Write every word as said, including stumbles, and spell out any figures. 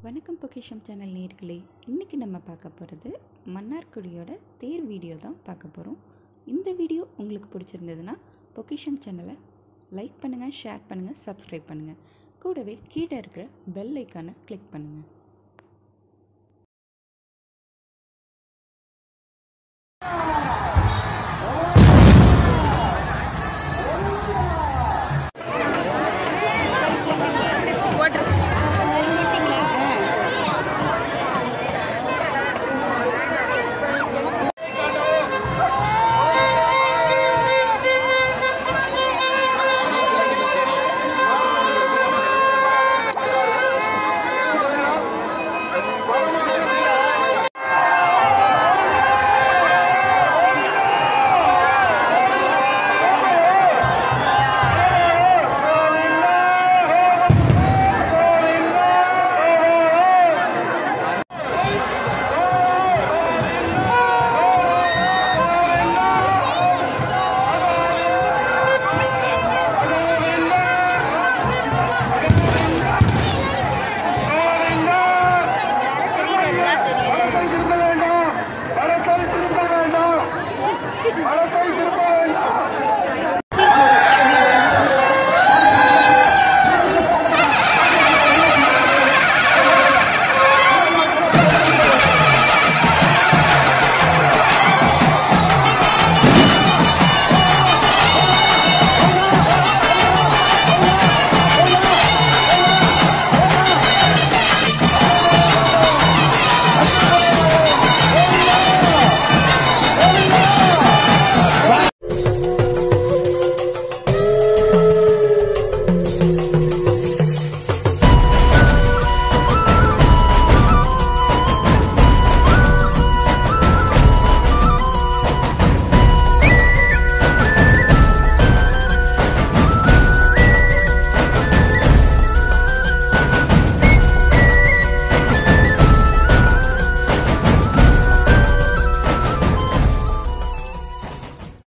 வணக்கம் பொக்கிஷம் சேனல் நேயர்களே, இன்றைக்கி நம்ம பார்க்க போகிறது மன்னார்குடியோட தேர் வீடியோ தான் பார்க்க போகிறோம். இந்த வீடியோ உங்களுக்கு பிடிச்சிருந்ததுன்னா பொக்கிஷம் சேனலை லைக் பண்ணுங்கள், ஷேர் பண்ணுங்கள், சப்ஸ்கிரைப் பண்ணுங்கள். கூடவே கீழே இருக்கிற பெல் ஐக்கானை கிளிக் பண்ணுங்கள்.